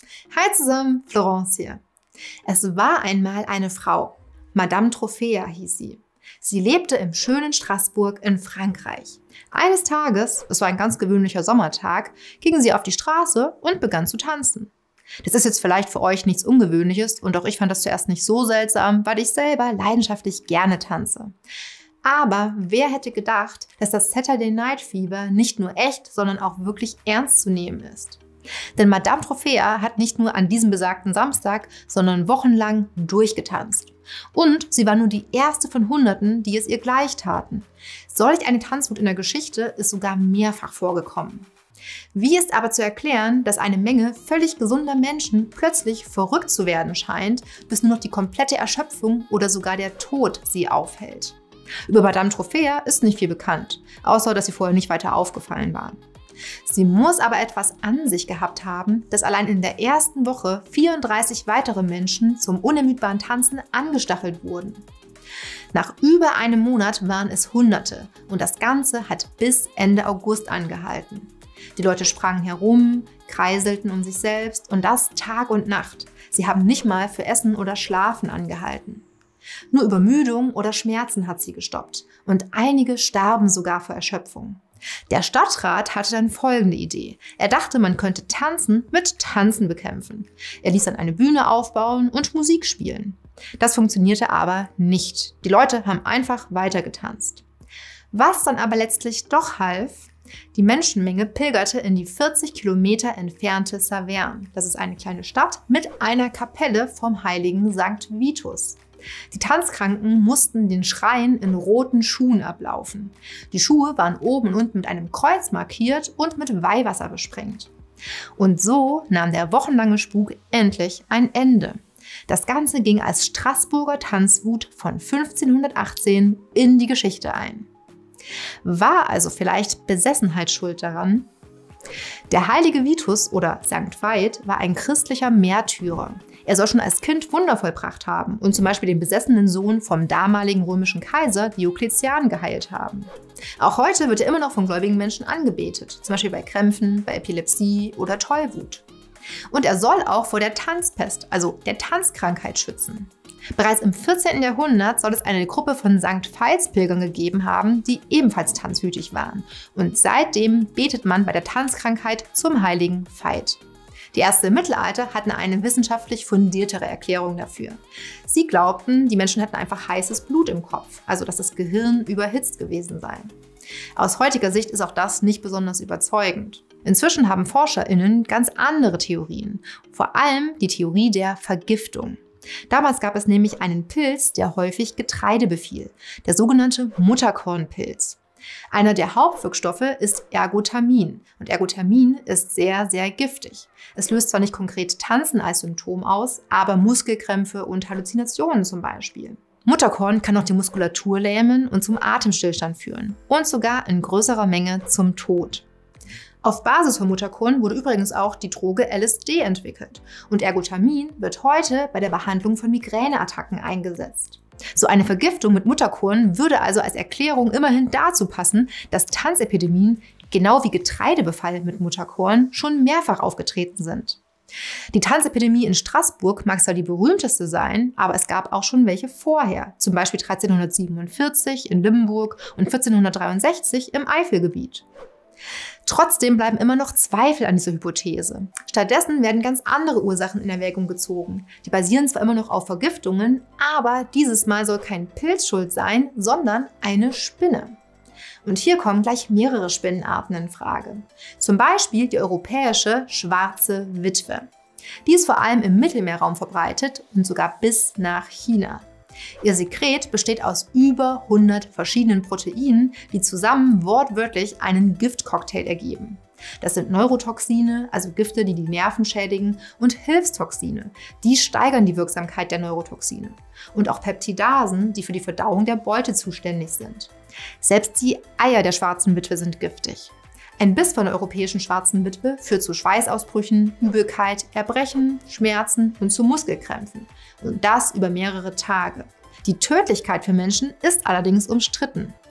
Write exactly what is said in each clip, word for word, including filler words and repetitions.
Hi zusammen, Florence hier. Es war einmal eine Frau, Madame Trophea hieß sie. Sie lebte im schönen Straßburg in Frankreich. Eines Tages, es war ein ganz gewöhnlicher Sommertag, ging sie auf die Straße und begann zu tanzen. Das ist jetzt vielleicht für euch nichts Ungewöhnliches und auch ich fand das zuerst nicht so seltsam, weil ich selber leidenschaftlich gerne tanze. Aber wer hätte gedacht, dass das Saturday Night Fever nicht nur echt, sondern auch wirklich ernst zu nehmen ist? Denn Madame Trophea hat nicht nur an diesem besagten Samstag, sondern wochenlang durchgetanzt. Und sie war nur die erste von Hunderten, die es ihr gleich taten. Solch eine Tanzwut in der Geschichte ist sogar mehrfach vorgekommen. Wie ist aber zu erklären, dass eine Menge völlig gesunder Menschen plötzlich verrückt zu werden scheint, bis nur noch die komplette Erschöpfung oder sogar der Tod sie aufhält? Über Madame Trophea ist nicht viel bekannt, außer dass sie vorher nicht weiter aufgefallen war. Sie muss aber etwas an sich gehabt haben, dass allein in der ersten Woche vierunddreißig weitere Menschen zum unermüdbaren Tanzen angestachelt wurden. Nach über einem Monat waren es Hunderte und das Ganze hat bis Ende August angehalten. Die Leute sprangen herum, kreiselten um sich selbst und das Tag und Nacht. Sie haben nicht mal für Essen oder Schlafen angehalten. Nur Übermüdung oder Schmerzen hat sie gestoppt und einige starben sogar vor Erschöpfung. Der Stadtrat hatte dann folgende Idee. Er dachte, man könnte Tanzen mit Tanzen bekämpfen. Er ließ dann eine Bühne aufbauen und Musik spielen. Das funktionierte aber nicht. Die Leute haben einfach weiter getanzt. Was dann aber letztlich doch half: Die Menschenmenge pilgerte in die vierzig Kilometer entfernte Saverne. Das ist eine kleine Stadt mit einer Kapelle vom heiligen Sankt Vitus. Die Tanzkranken mussten den Schrein in roten Schuhen ablaufen. Die Schuhe waren oben und unten mit einem Kreuz markiert und mit Weihwasser besprengt. Und so nahm der wochenlange Spuk endlich ein Ende. Das Ganze ging als Straßburger Tanzwut von fünfzehnhundertachtzehn in die Geschichte ein. War also vielleicht Besessenheit schuld daran? Der heilige Vitus oder Sankt Veit war ein christlicher Märtyrer. Er soll schon als Kind Wunder vollbracht haben und zum Beispiel den besessenen Sohn vom damaligen römischen Kaiser Diokletian geheilt haben. Auch heute wird er immer noch von gläubigen Menschen angebetet, zum Beispiel bei Krämpfen, bei Epilepsie oder Tollwut. Und er soll auch vor der Tanzpest, also der Tanzkrankheit, schützen. Bereits im vierzehnten Jahrhundert soll es eine Gruppe von Sankt Veitspilgern gegeben haben, die ebenfalls tanzwütig waren. Und seitdem betet man bei der Tanzkrankheit zum heiligen Veit. Die Ärzte im Mittelalter hatten eine wissenschaftlich fundiertere Erklärung dafür. Sie glaubten, die Menschen hatten einfach heißes Blut im Kopf, also dass das Gehirn überhitzt gewesen sei. Aus heutiger Sicht ist auch das nicht besonders überzeugend. Inzwischen haben ForscherInnen ganz andere Theorien, vor allem die Theorie der Vergiftung. Damals gab es nämlich einen Pilz, der häufig Getreide befiel, der sogenannte Mutterkornpilz. Einer der Hauptwirkstoffe ist Ergotamin und Ergotamin ist sehr, sehr giftig. Es löst zwar nicht konkret Tanzen als Symptom aus, aber Muskelkrämpfe und Halluzinationen zum Beispiel. Mutterkorn kann auch die Muskulatur lähmen und zum Atemstillstand führen und sogar in größerer Menge zum Tod. Auf Basis von Mutterkorn wurde übrigens auch die Droge L S D entwickelt und Ergotamin wird heute bei der Behandlung von Migräneattacken eingesetzt. So eine Vergiftung mit Mutterkorn würde also als Erklärung immerhin dazu passen, dass Tanzepidemien, genau wie Getreidebefall mit Mutterkorn, schon mehrfach aufgetreten sind. Die Tanzepidemie in Straßburg mag zwar die berühmteste sein, aber es gab auch schon welche vorher, zum Beispiel dreizehnhundertsiebenundvierzig in Limburg und vierzehnhundertdreiundsechzig im Eifelgebiet. Trotzdem bleiben immer noch Zweifel an dieser Hypothese. Stattdessen werden ganz andere Ursachen in Erwägung gezogen. Die basieren zwar immer noch auf Vergiftungen, aber dieses Mal soll kein Pilz schuld sein, sondern eine Spinne. Und hier kommen gleich mehrere Spinnenarten in Frage. Zum Beispiel die europäische schwarze Witwe. Die ist vor allem im Mittelmeerraum verbreitet und sogar bis nach China. Ihr Sekret besteht aus über hundert verschiedenen Proteinen, die zusammen wortwörtlich einen Giftcocktail ergeben. Das sind Neurotoxine, also Gifte, die die Nerven schädigen, und Hilfstoxine, die steigern die Wirksamkeit der Neurotoxine. Und auch Peptidasen, die für die Verdauung der Beute zuständig sind. Selbst die Eier der schwarzen Witwe sind giftig. Ein Biss von der europäischen schwarzen Witwe führt zu Schweißausbrüchen, Übelkeit, Erbrechen, Schmerzen und zu Muskelkrämpfen. Und das über mehrere Tage. Die Tödlichkeit für Menschen ist allerdings umstritten.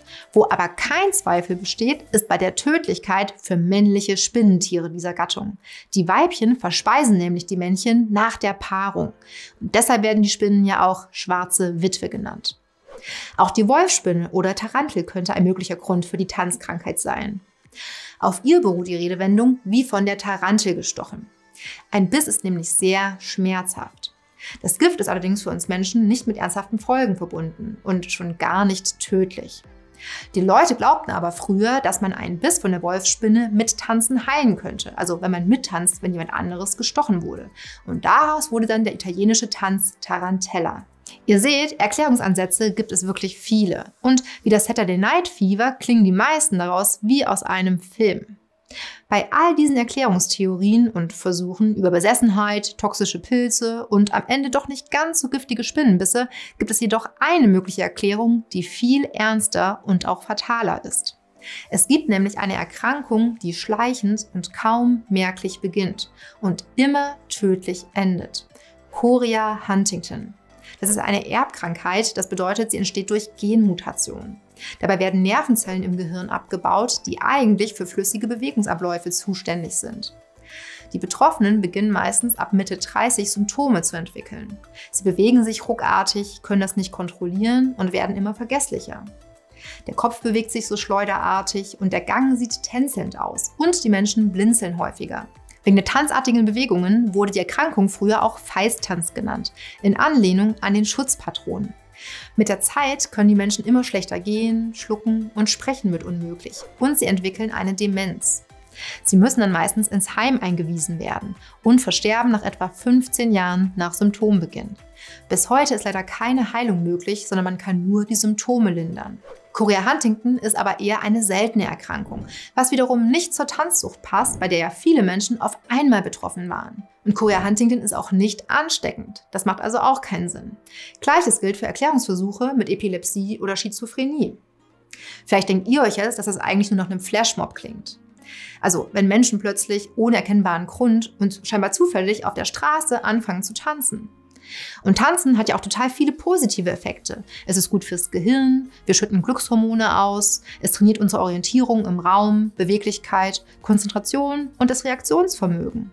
Wo aber kein Zweifel besteht, ist bei der Tödlichkeit für männliche Spinnentiere dieser Gattung. Die Weibchen verspeisen nämlich die Männchen nach der Paarung. Und deshalb werden die Spinnen ja auch schwarze Witwe genannt. Auch die Wolfsspinne oder Tarantel könnte ein möglicher Grund für die Tanzkrankheit sein. Auf ihr beruht die Redewendung wie von der Tarantel gestochen. Ein Biss ist nämlich sehr schmerzhaft. Das Gift ist allerdings für uns Menschen nicht mit ernsthaften Folgen verbunden und schon gar nicht tödlich. Die Leute glaubten aber früher, dass man einen Biss von der Wolfsspinne mit Tanzen heilen könnte. Also wenn man mittanzt, wenn jemand anderes gestochen wurde. Und daraus wurde dann der italienische Tanz Tarantella. Ihr seht, Erklärungsansätze gibt es wirklich viele. Und wie das Saturday Night Fever klingen die meisten daraus wie aus einem Film. Bei all diesen Erklärungstheorien und Versuchen über Besessenheit, toxische Pilze und am Ende doch nicht ganz so giftige Spinnenbisse gibt es jedoch eine mögliche Erklärung, die viel ernster und auch fataler ist. Es gibt nämlich eine Erkrankung, die schleichend und kaum merklich beginnt und immer tödlich endet. Chorea Huntington. Das ist eine Erbkrankheit, das bedeutet, sie entsteht durch Genmutationen. Dabei werden Nervenzellen im Gehirn abgebaut, die eigentlich für flüssige Bewegungsabläufe zuständig sind. Die Betroffenen beginnen meistens ab Mitte dreißig Symptome zu entwickeln. Sie bewegen sich ruckartig, können das nicht kontrollieren und werden immer vergesslicher. Der Kopf bewegt sich so schleuderartig und der Gang sieht tänzelnd aus und die Menschen blinzeln häufiger. Wegen der tanzartigen Bewegungen wurde die Erkrankung früher auch Feisttanz genannt, in Anlehnung an den Schutzpatron. Mit der Zeit können die Menschen immer schlechter gehen, schlucken und sprechen wird unmöglich und sie entwickeln eine Demenz. Sie müssen dann meistens ins Heim eingewiesen werden und versterben nach etwa fünfzehn Jahren nach Symptombeginn. Bis heute ist leider keine Heilung möglich, sondern man kann nur die Symptome lindern. Chorea Huntington ist aber eher eine seltene Erkrankung, was wiederum nicht zur Tanzsucht passt, bei der ja viele Menschen auf einmal betroffen waren. Und Chorea Huntington ist auch nicht ansteckend. Das macht also auch keinen Sinn. Gleiches gilt für Erklärungsversuche mit Epilepsie oder Schizophrenie. Vielleicht denkt ihr euch jetzt, dass das eigentlich nur nach einem Flashmob klingt. Also wenn Menschen plötzlich ohne erkennbaren Grund und scheinbar zufällig auf der Straße anfangen zu tanzen. Und Tanzen hat ja auch total viele positive Effekte. Es ist gut fürs Gehirn, wir schütten Glückshormone aus, es trainiert unsere Orientierung im Raum, Beweglichkeit, Konzentration und das Reaktionsvermögen.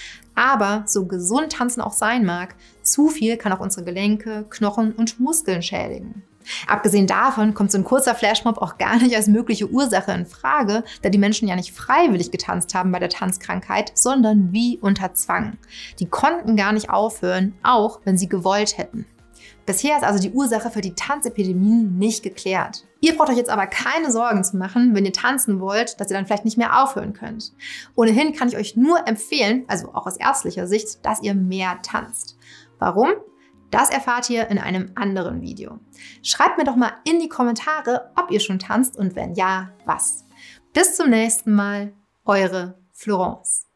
Aber so gesund Tanzen auch sein mag, zu viel kann auch unsere Gelenke, Knochen und Muskeln schädigen. Abgesehen davon kommt so ein kurzer Flashmob auch gar nicht als mögliche Ursache in Frage, da die Menschen ja nicht freiwillig getanzt haben bei der Tanzkrankheit, sondern wie unter Zwang. Die konnten gar nicht aufhören, auch wenn sie gewollt hätten. Bisher ist also die Ursache für die Tanzepidemien nicht geklärt. Ihr braucht euch jetzt aber keine Sorgen zu machen, wenn ihr tanzen wollt, dass ihr dann vielleicht nicht mehr aufhören könnt. Ohnehin kann ich euch nur empfehlen, also auch aus ärztlicher Sicht, dass ihr mehr tanzt. Warum? Das erfahrt ihr in einem anderen Video. Schreibt mir doch mal in die Kommentare, ob ihr schon tanzt und wenn ja, was. Bis zum nächsten Mal, eure Florence.